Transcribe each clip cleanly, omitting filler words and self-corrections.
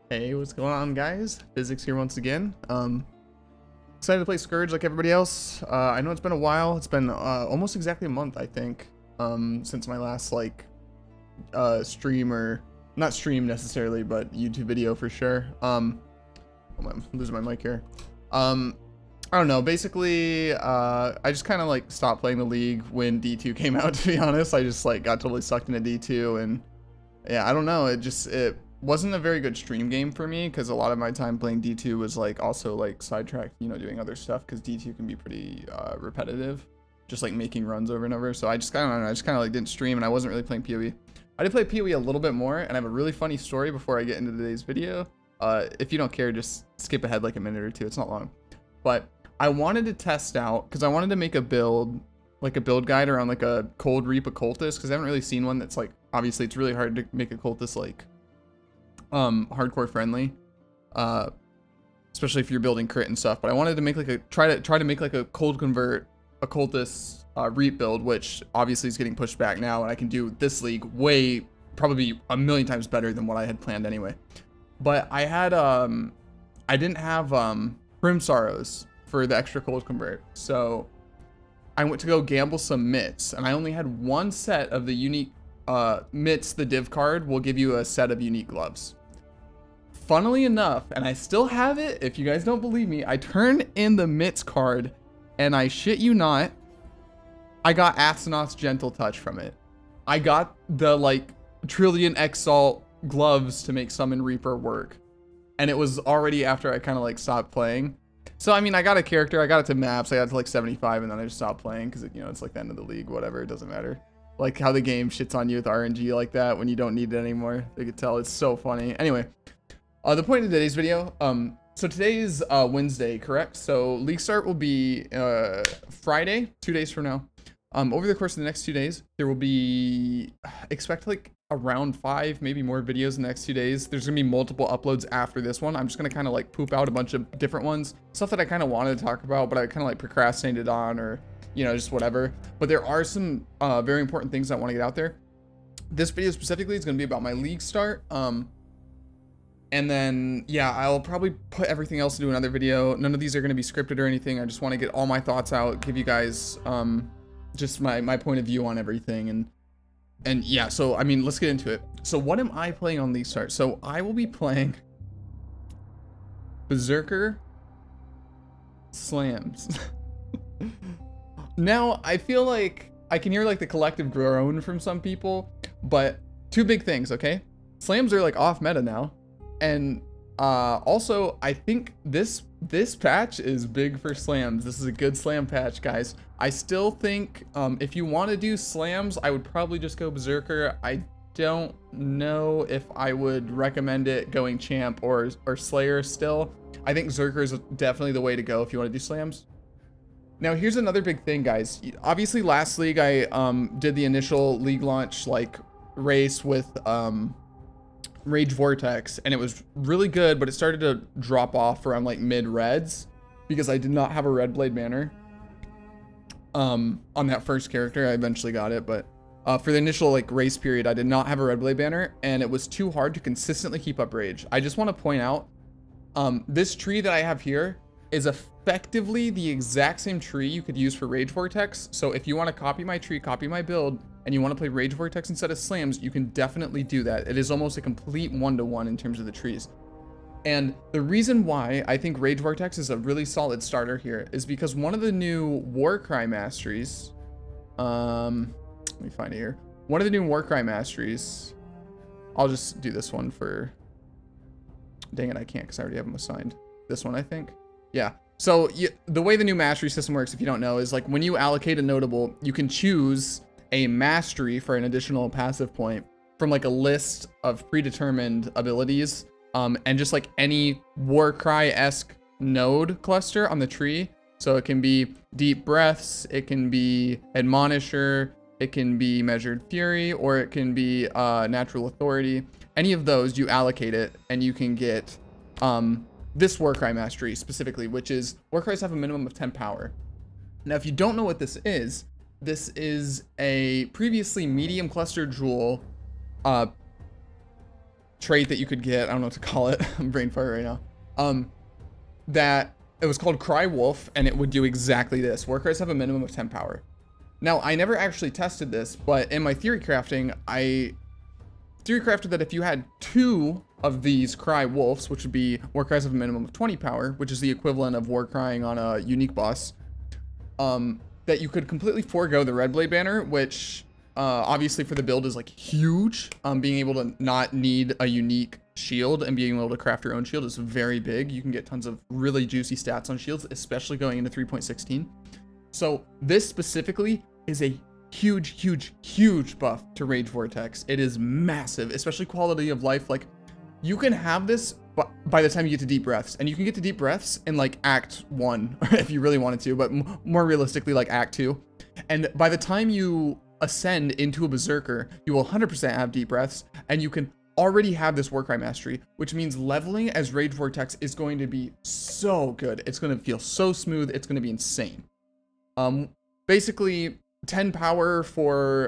Hey, what's going on, guys? Physics here once again. Excited to play Scourge like everybody else. I know it's been a while. It's been almost exactly a month, I think, since my last stream, or not stream necessarily, but YouTube video for sure. I'm losing my mic here. I don't know. Basically, I just kind of like stopped playing the league when D2 came out. To be honest, I just like got totally sucked into D2, and yeah, I don't know. It wasn't a very good stream game for me because a lot of my time playing D2 was like also like sidetracked, you know, doing other stuff, because D2 can be pretty repetitive, just like making runs over and over. So I just kind of like didn't stream, and I wasn't really playing PoE. I did play PoE a little bit more, and I have a really funny story before I get into today's video. If you don't care, just skip ahead like a minute or two. It's not long. But I wanted to test out, because I wanted to make a build, like a build guide around like a Cold Reap occultist, because I haven't really seen one that's like, obviously it's really hard to make a cultist like hardcore friendly, especially if you're building crit and stuff. But I wanted to make like a try to make like a cold convert occultist Reap build, which obviously is getting pushed back now, and I can do this league way, probably a million times better than what I had planned anyway. But I had I didn't have Prim Sorrows for the extra cold convert, so I went to go gamble some mitts, and I only had one set of the unique mitts. The div card will give you a set of unique gloves. Funnily enough, and I still have it, if you guys don't believe me, I turned in the mitts card, and I shit you not, I got Asenoth's Gentle Touch from it. I got the like Trillion Exalt gloves to make Summon Reaper work, and it was already after I kind of like stopped playing. So I mean, I got a character, I got it to maps, I got it to like 75, and then I just stopped playing because, you know, it's like the end of the league, whatever, it doesn't matter. Like how the game shits on you with RNG like that when you don't need it anymore. They could tell. It's so funny. Anyway, the point of today's video, so today's Wednesday, correct? So league start will be Friday, 2 days from now. Over the course of the next 2 days, there will be, expect like around 5, maybe more videos in the next 2 days. There's gonna be multiple uploads after this one. I'm just gonna kind of like poop out a bunch of different ones, stuff that I kind of wanted to talk about, but I kind of like procrastinated on, or, you know, just whatever. But there are some very important things I want to get out there. This video specifically is going to be about my league start. And then, yeah, I'll probably put everything else into another video. None of these are going to be scripted or anything. I just want to get all my thoughts out, give you guys just my point of view on everything. And yeah, so, I mean, let's get into it. So what am I playing on league start? So I will be playing Berserker Slams. Now, I feel like I can hear like the collective groan from some people, but two big things, okay? Slams are like off meta now. And also, I think this patch is big for slams. This is a good slam patch, guys. I still think if you want to do slams, I would probably just go Berserker. I don't know if I would recommend it going champ or Slayer still. I think Berserker is definitely the way to go if you want to do slams. Now, here's another big thing, guys. Obviously, last league, I did the initial league launch like race with Rage Vortex, and it was really good, but it started to drop off around like mid-reds because I did not have a Red Blade banner on that first character. I eventually got it, but for the initial like race period, I did not have a Red Blade banner, and it was too hard to consistently keep up Rage. I just want to point out this tree that I have here is effectively the exact same tree you could use for Rage Vortex. So if you want to copy my tree, copy my build, and you want to play Rage Vortex instead of slams, you can definitely do that. It is almost a complete one-to-one in terms of the trees. And the reason why I think Rage Vortex is a really solid starter here is because one of the new Warcry masteries, let me find it here. One of the new Warcry masteries, I'll just do this one for, dang it, I can't because I already have them assigned. This one, I think. Yeah. So the way the new mastery system works, if you don't know, is like when you allocate a notable, you can choose a mastery for an additional passive point from like a list of predetermined abilities, and just like any Warcry-esque node cluster on the tree. So it can be Deep Breaths, it can be Admonisher, it can be Measured Fury, or it can be Natural Authority. Any of those, you allocate it, and you can get this Warcry mastery specifically, which is Warcries have a minimum of 10 power. Now, if you don't know what this is a previously medium cluster jewel trait that you could get. I don't know what to call it. I'm brain fart right now. That it was called Cry Wolf, and it would do exactly this. Warcries have a minimum of 10 power. Now, I never actually tested this, but in my theory crafting, I theory crafted that if you had 2 of these Cry Wolves, which would be Warcries have a minimum of 20 power, which is the equivalent of Warcrying on a unique boss, that you could completely forego the Red Blade banner, which obviously for the build is like huge. Being able to not need a unique shield and being able to craft your own shield is very big. You can get tons of really juicy stats on shields, especially going into 3.16. So this specifically is a huge buff to Rage Vortex. It is massive, especially quality of life. Like, you can have this by the time you get to Deep Breaths, and you can get to Deep Breaths in like Act 1 if you really wanted to, but more realistically like Act 2. And by the time you ascend into a Berserker, you will 100% have Deep Breaths, and you can already have this Warcry Mastery, which means leveling as Rage Vortex is going to be so good. It's going to feel so smooth. It's going to be insane. Basically 10 power for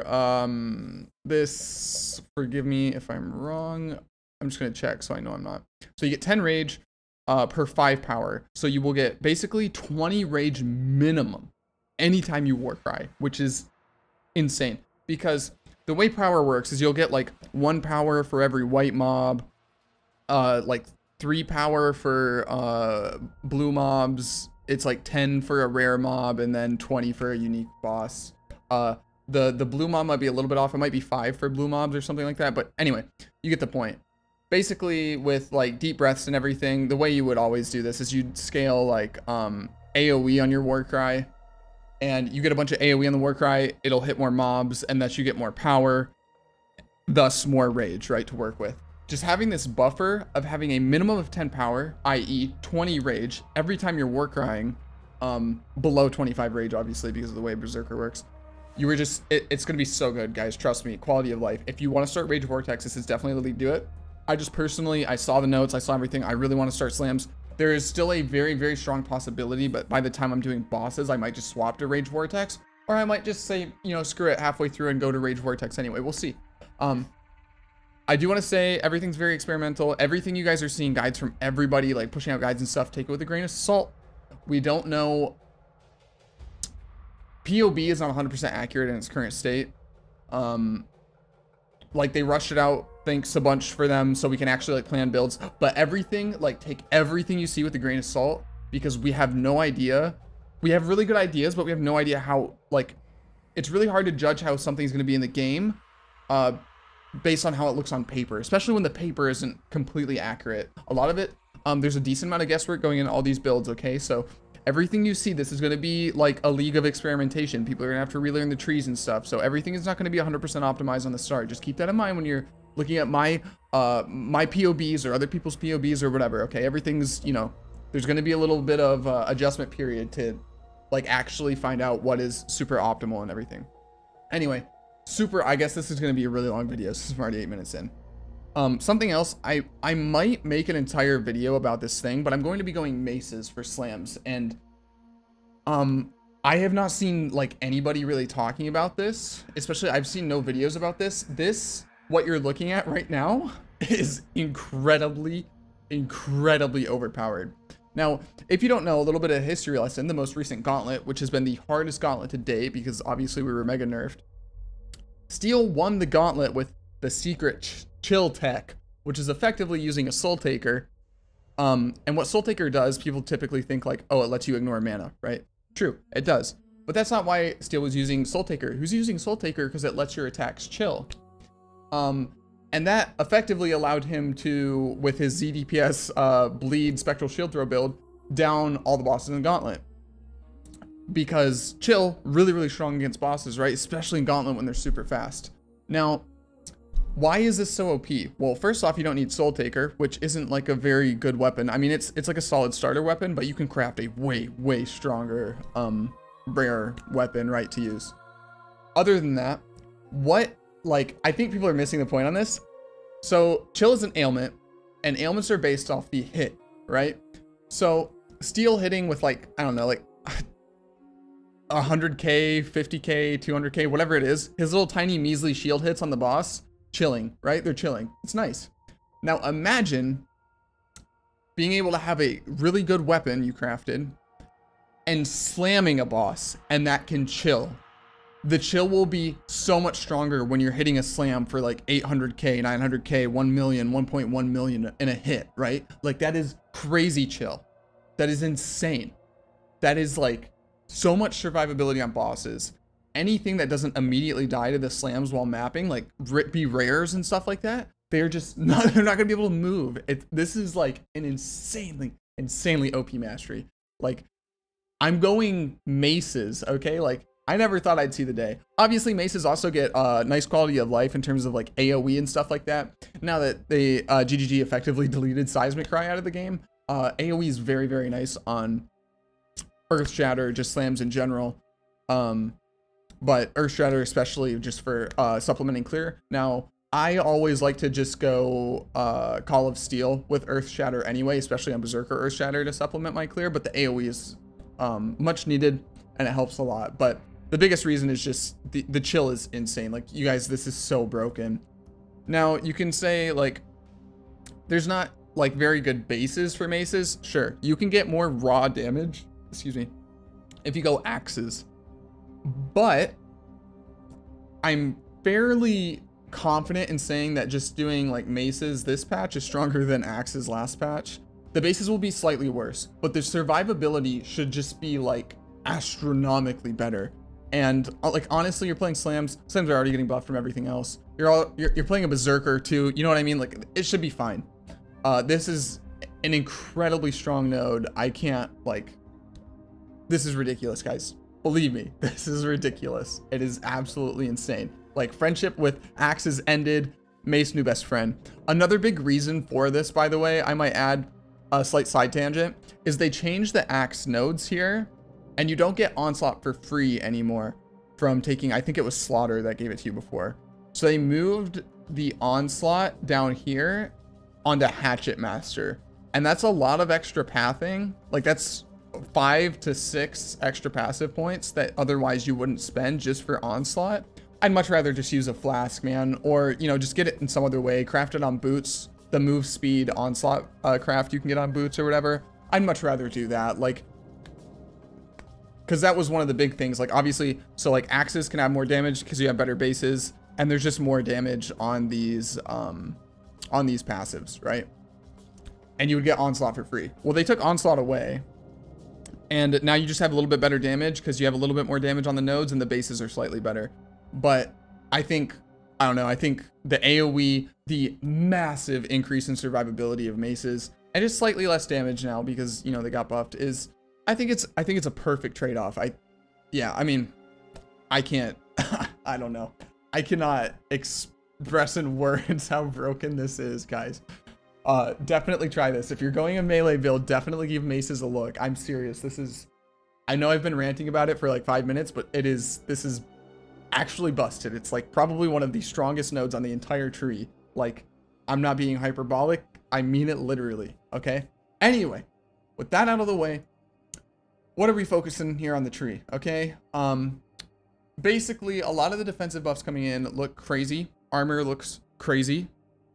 this, forgive me if I'm wrong, I'm just going to check so I know I'm not. So you get 10 rage per 5 power, so you will get basically 20 rage minimum anytime you Warcry, which is insane, because the way power works is you'll get like 1 power for every white mob, like 3 power for blue mobs, it's like 10 for a rare mob, and then 20 for a unique boss. The blue mob might be a little bit off. It might be 5 for blue mobs or something like that. But anyway, you get the point. Basically, with like Deep Breaths and everything, the way you would always do this is you'd scale like AoE on your Warcry, and you get a bunch of AoE on the Warcry. It'll hit more mobs, and thus you get more power, thus more rage, right, to work with. Just having this buffer of having a minimum of 10 power, i.e. 20 rage, every time you're Warcrying, below 25 rage, obviously, because of the way Berserker works. You were just, it's going to be so good, guys. Trust me, quality of life. If you want to start Rage Vortex, this is definitely the league to do it. I just personally, I saw the notes, I saw everything. I really want to start slams. There is still a very strong possibility, but by the time I'm doing bosses, I might just swap to Rage Vortex, or I might just say, you know, screw it halfway through and go to Rage Vortex anyway. We'll see. I do want to say everything's very experimental. Everything you guys are seeing, guides from everybody, like pushing out guides and stuff, take it with a grain of salt. We don't know. POB is not 100% accurate in its current state. Like, they rushed it out, thanks a bunch for them, so we can actually like plan builds. But everything, like, take everything you see with a grain of salt, because we have no idea. We have really good ideas, but we have no idea how, like, it's really hard to judge how something's going to be in the game based on how it looks on paper, especially when the paper isn't completely accurate. A lot of it, there's a decent amount of guesswork going into all these builds, okay? So everything you see, this is going to be like a league of experimentation. People are going to have to relearn the trees and stuff. So everything is not going to be 100% optimized on the start. Just keep that in mind when you're looking at my my POBs or other people's POBs or whatever, okay? Everything's, you know, there's going to be a little bit of adjustment period to like actually find out what is super optimal and everything. Anyway, I guess this is going to be a really long video since we're already 8 minutes in. Something else, I might make an entire video about this thing, but I'm going to be going maces for slams, and I have not seen like anybody really talking about this, especially I've seen no videos about this. What you're looking at right now is incredibly overpowered. Now, if you don't know, a little bit of history lesson, the most recent gauntlet, which has been the hardest gauntlet to date because obviously we were mega nerfed, Steel won the gauntlet with the secret chill tech, which is effectively using a Soul Taker. And what Soul Taker does, people typically think like, oh, it lets you ignore mana, right? True, it does. But that's not why Steel was using Soul Taker. He was using Soul Taker because it lets your attacks chill. And that effectively allowed him to, with his ZDPS bleed spectral shield throw build, down all the bosses in the gauntlet. Because chill, really strong against bosses, right? Especially in gauntlet when they're super fast. Now, why is this so OP? Well, first off, you don't need Soul Taker, which isn't like a very good weapon. I mean, it's like a solid starter weapon, but you can craft a way stronger rare weapon, right, to use. Other than that, I think people are missing the point on this. So chill is an ailment, and ailments are based off the hit, right? So Steel hitting with like, I don't know, like 100k, 50k, 200k, whatever it is, his little tiny measly shield hits on the boss, chilling, right? They're chilling. It's nice. Now imagine being able to have a really good weapon you crafted and slamming a boss, and that can chill. The chill will be so much stronger when you're hitting a slam for like 800k, 900k, 1 million, 1.1 million in a hit, right? Like that is crazy chill. That is insane. That is like so much survivability on bosses. Anything that doesn't immediately die to the slams while mapping, like be rares and stuff like that, they're just not, they're not gonna be able to move. This is like an insanely OP mastery. Like I'm going maces, okay? Like I never thought I'd see the day. Obviously maces also get nice quality of life in terms of like AoE and stuff like that. Now that they GGG effectively deleted Seismic Cry out of the game, AoE is very, very nice on Earth Shatter, just slams in general. But Earth Shatter especially just for supplementing clear. Now, I always like to just go Call of Steel with Earth Shatter anyway, especially on Berserker Earth Shatter to supplement my clear, but the AoE is much needed and it helps a lot. But the biggest reason is just the chill is insane. Like you guys, this is so broken. Now you can say like, there's not like very good bases for maces. Sure, you can get more raw damage, excuse me, if you go axes, but I'm fairly confident in saying that just doing like maces this patch is stronger than axes last patch. The bases will be slightly worse, but the survivability should just be like astronomically better. And like honestly, you're playing slams. Slams are already getting buffed from everything else. You're playing a berserker too. You know what I mean? Like it should be fine. This is an incredibly strong node. I can't like. This is ridiculous, guys. Believe me, this is ridiculous. It is absolutely insane. Like friendship with axes ended. Mace new best friend. Another big reason for this, by the way, I might add a slight side tangent, is they changed the axe nodes here. And you don't get Onslaught for free anymore from taking, I think it was Slaughter that gave it to you before. So they moved the Onslaught down here onto Hatchet Master. And that's a lot of extra pathing. Like that's 5 to 6 extra passive points that otherwise you wouldn't spend just for Onslaught. I'd much rather just use a flask, man. Or, you know, just get it in some other way. Craft it on boots. The move speed Onslaught craft you can get on boots or whatever. I'd much rather do that. Like, because that was one of the big things, like obviously, so like axes can have more damage because you have better bases, and there's just more damage on these passives, right? And you would get Onslaught for free. Well, they took Onslaught away, and now you just have a little bit better damage because you have a little bit more damage on the nodes and the bases are slightly better. But I think, I don't know, I think the AoE, the massive increase in survivability of maces, and just slightly less damage now because, you know, they got buffed, is I think it's a perfect trade-off. Yeah, I mean, I can't, I don't know. I cannot express in words how broken this is, guys. Definitely try this. If you're going a melee build, definitely give maces a look. I'm serious. This is, I know I've been ranting about it for like 5 minutes, but this is actually busted. It's like probably one of the strongest nodes on the entire tree. Like, I'm not being hyperbolic. I mean it literally, okay? Anyway, with that out of the way, what are we focusing here on the tree? Okay. Basically a lot of the defensive buffs coming in look crazy. Armor looks crazy.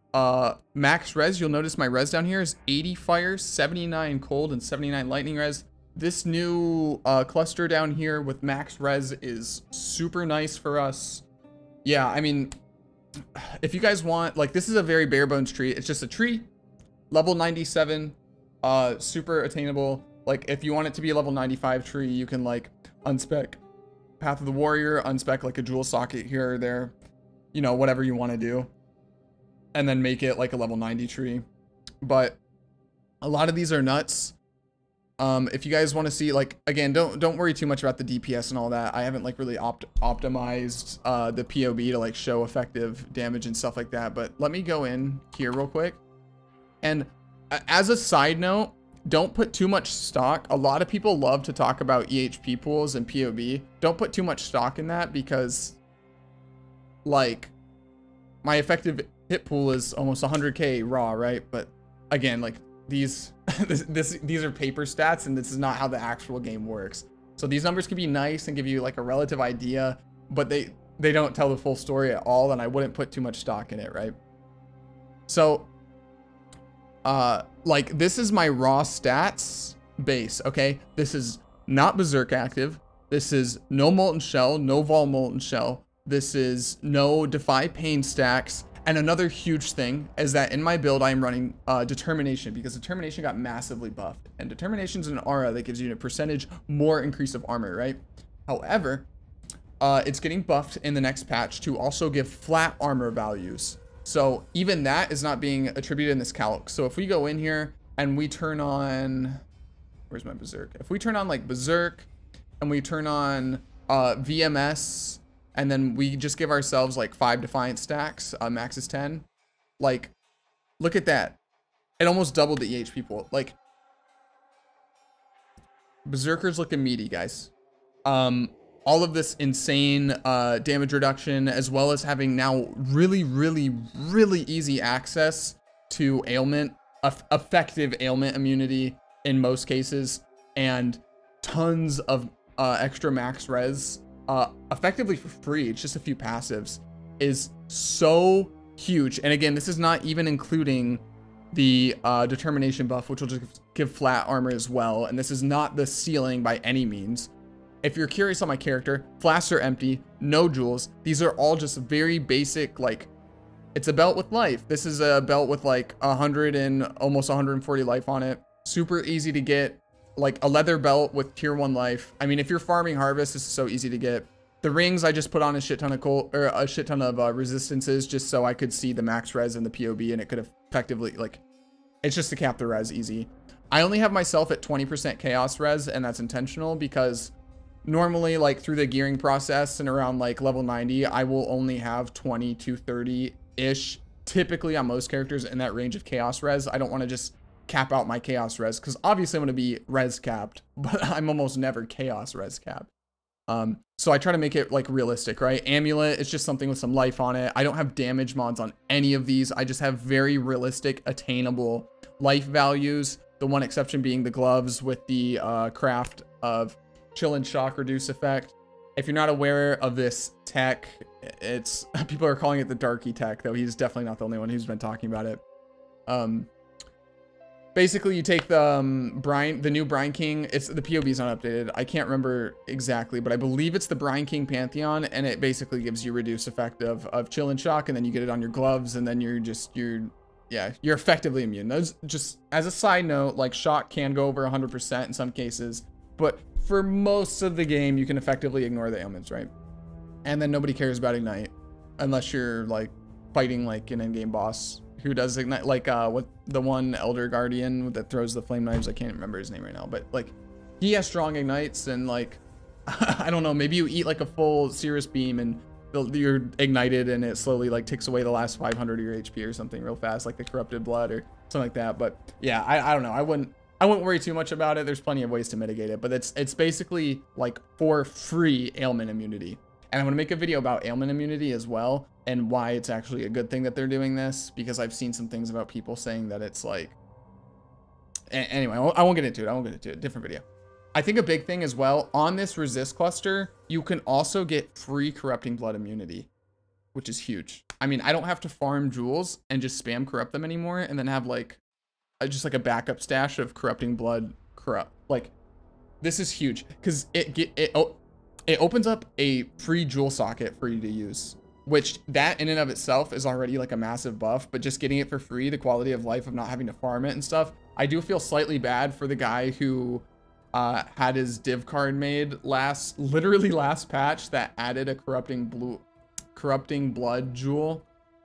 Max res, you'll notice my res down here is 80 fire, 79 cold, and 79 lightning res. This new cluster down here with max res is super nice for us. Yeah, I mean, if you guys want, like, this is a very bare bones tree. It's just a tree, level 97, super attainable. Like, if you want it to be a level 95 tree, you can, like, unspec Path of the Warrior, unspec, like, a jewel socket here or there. You know, whatever you want to do. And then make it, like, a level 90 tree. But a lot of these are nuts. If you guys want to see, like, again, don't worry too much about the DPS and all that. I haven't, like, really optimized the POB to, like, show effective damage and stuff like that. But let me go in here real quick. And as a side note, don't put too much stock. A lot of people love to talk about EHP pools and POB. Don't put too much stock in that because, like, my effective hit pool is almost 100k raw, right? But again, like, these these are paper stats, and this is not how the actual game works. So these numbers can be nice and give you, like, a relative idea, but they don't tell the full story at all, and I wouldn't put too much stock in it, right? So like this is my raw stats base, okay? This is not Berserk active. This is no Molten Shell, no Vol Molten Shell. This is no Defy Pain stacks. And another huge thing is that in my build, I am running Determination, because Determination got massively buffed. And Determination is an aura that gives you a percentage more increase of armor, right? However, it's getting buffed in the next patch to also give flat armor values. So even that is not being attributed in this calc. So if we go in here and we turn on, where's my Berserk? If we turn on like Berserk and we turn on VMS, and then we just give ourselves like 5 Defiant stacks, max is 10. Like, look at that. It almost doubled the EHP pool. Like, Berserker's looking meaty, guys. All of this insane damage reduction, as well as having now really, really, really easy access to ailment, effective ailment immunity in most cases, and tons of extra max res, effectively for free. It's just a few passives, is so huge. And again, this is not even including the determination buff, which will just give flat armor as well. And this is not the ceiling by any means. If you're curious on my character, flasks are empty, no jewels. These are all just very basic, like, it's a belt with life. This is a belt with like 100 and almost 140 life on it. Super easy to get, like a leather belt with tier 1 life. I mean, if you're farming harvest, this is so easy to get. The rings, I just put on a shit ton of resistances just so I could see the max res and the POB, and it could effectively, like, it's just to cap the res easy. I only have myself at 20% chaos res, and that's intentional because normally, like, through the gearing process and around like level 90, I will only have 20 to 30 ish, typically on most characters, in that range of chaos res. I don't want to just cap out my chaos res, because obviously I'm going to be res capped, but I'm almost never chaos res capped. So I try to make it like realistic, right? Amulet, it's just something with some life on it. I don't have damage mods on any of these. I just have very realistic, attainable life values. The one exception being the gloves with the craft of chill and shock reduce effect. If you're not aware of this tech, it's, people are calling it the Darky tech, though he's definitely not the only one who's been talking about it. Basically, you take the the new Brine King. It's the POB is not updated. I can't remember exactly, but I believe it's the Brine King Pantheon, and it basically gives you reduced effect of chill and shock, and then you get it on your gloves, and then you're effectively immune. Those, just as a side note, like, shock can go over 100% in some cases, but for most of the game, you can effectively ignore the ailments, right? And then nobody cares about Ignite unless you're like fighting like an endgame boss who does Ignite, like what the one Elder Guardian that throws the flame knives. I can't remember his name right now, but like he has strong ignites, and like I don't know, maybe you eat like a full Cirrus Beam and you're ignited and it slowly like ticks away the last 500 of your HP or something real fast, like the Corrupted Blood or something like that. But yeah, I don't know. I wouldn't worry too much about it. There's plenty of ways to mitigate it, but it's basically like for free ailment immunity. And I'm going to make a video about ailment immunity as well, and why it's actually a good thing that they're doing this, because I've seen some things about people saying that it's like, anyway, I won't get into it. Different video. I think a big thing as well, on this resist cluster, you can also get free Corrupting Blood immunity, which is huge. I mean, I don't have to farm jewels and just spam corrupt them anymore, and then have like just like a backup stash of Corrupting Blood corrupt. Like, this is huge, because it opens up a free jewel socket for you to use, which that in and of itself is already like a massive buff, but just getting it for free, the quality of life of not having to farm it and stuff. I do feel slightly bad for the guy who had his div card made literally last patch, that added a corrupting blood jewel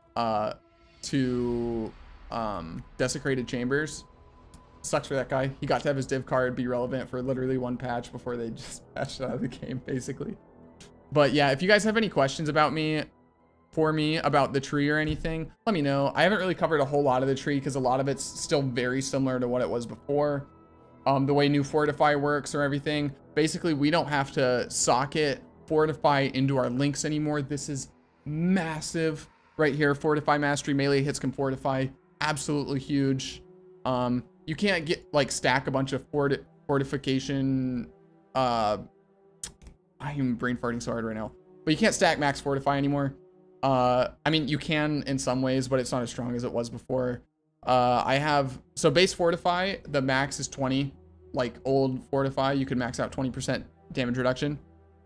to desecrated chambers. Sucks for that guy. He got to have his div card be relevant for literally one patch before they just patched out of the game, basically. But yeah, if you guys have any questions about about the tree or anything, let me know. I haven't really covered a whole lot of the tree because a lot of it's still very similar to what it was before. The way new Fortify works or everything. Basically, we don't have to socket Fortify into our links anymore. This is massive right here. Fortify Mastery, melee hits can fortify. Absolutely huge. You can't get like stack a bunch of fortification. I'm brain farting so hard right now, but you can't stack max fortify anymore. I mean, you can in some ways, but it's not as strong as it was before. I have, so base Fortify, the max is 20. Like old Fortify, you could max out 20% damage reduction.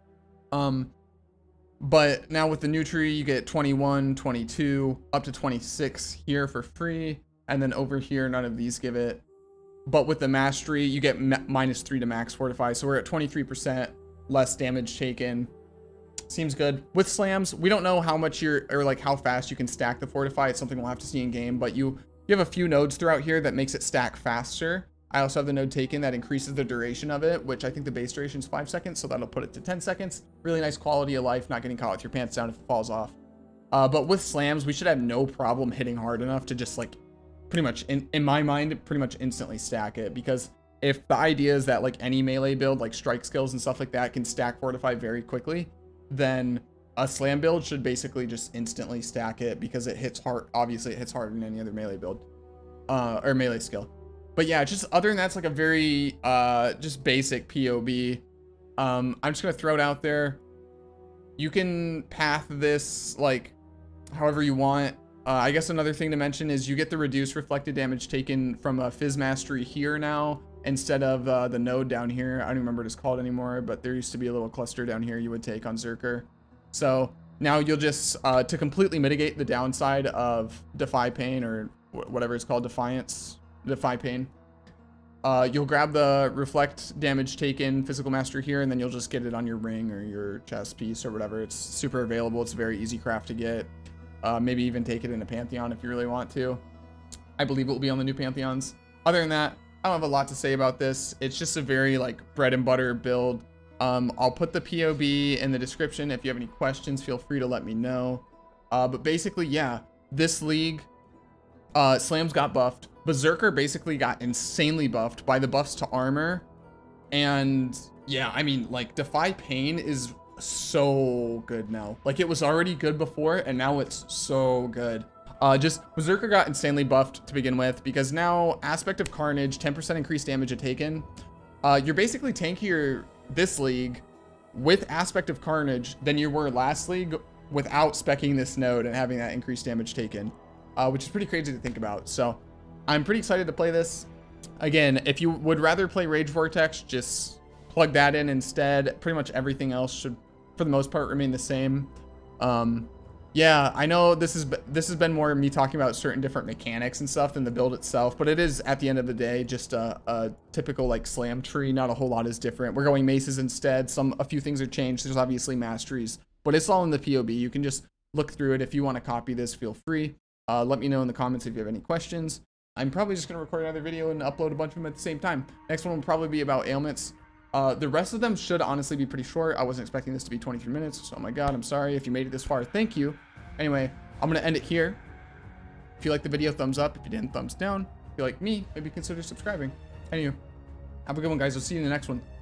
But now with the new tree, you get 21, 22, up to 26 here for free. And then over here, none of these give it. But with the mastery, you get -3 to max Fortify. So we're at 23% less damage taken. Seems good. With slams, we don't know how much or like how fast you can stack the Fortify. It's something we'll have to see in game, but you have a few nodes throughout here that makes it stack faster. I also have the node taken that increases the duration of it, which I think the base duration is 5 seconds, so that'll put it to 10 seconds. Really nice quality of life, not getting caught with your pants down if it falls off. But with slams, we should have no problem hitting hard enough to just like pretty much, in my mind, pretty much instantly stack it. Because if the idea is that like any melee build, like strike skills and stuff like that, can stack Fortify very quickly, then a slam build should basically just instantly stack it because it hits hard. Obviously, it hits harder than any other melee build or melee skill. But yeah, just other than that, it's like a very just basic POB. I'm just gonna throw it out there. You can path this like however you want. I guess another thing to mention is you get the reduced reflected damage taken from a Fizz Mastery here now instead of the node down here. I don't remember what it's called anymore, but there used to be a little cluster down here you would take on Zerker. So now you'll just, to completely mitigate the downside of Defy Pain or whatever it's called, Defy Pain, you'll grab the reflect damage taken physical mastery here, and then you'll just get it on your ring or your chest piece or whatever. It's super available. It's a very easy craft to get. Maybe even take it in a Pantheon if you really want to. I believe it will be on the new Pantheons. Other than that, I don't have a lot to say about this. It's just a very like bread and butter build. I'll put the POB in the description. If you have any questions, feel free to let me know. But basically, yeah, this league, slams got buffed. Berserker basically got insanely buffed by the buffs to armor. And yeah, I mean, like Defy Pain is so good now. Like it was already good before, and now it's so good. Just Berserker got insanely buffed to begin with because now Aspect of Carnage, 10% increased damage taken. You're basically tankier this league with Aspect of Carnage than you were last league without speccing this node and having that increased damage taken, which is pretty crazy to think about. So I'm pretty excited to play this. Again, if you would rather play Rage Vortex, just plug that in instead. Pretty much everything else should, for the most part, remain the same. Yeah, I know this has been more me talking about certain different mechanics and stuff than the build itself, but it is at the end of the day just a typical like slam tree. Not a whole lot is different. We're going maces instead. A few things are changed. There's obviously masteries, but it's all in the POB. You can just look through it. If you want to copy this, feel free. Let me know in the comments if you have any questions. I'm probably just going to record another video and upload a bunch of them at the same time. Next one will probably be about ailments. The rest of them should honestly be pretty short. I wasn't expecting this to be 23 minutes, so oh my god, I'm sorry if you made it this far. Thank you. Anyway, I'm going to end it here. If you liked the video, thumbs up. If you didn't, thumbs down. If you like me, maybe consider subscribing. Anyway, have a good one, guys. I'll see you in the next one.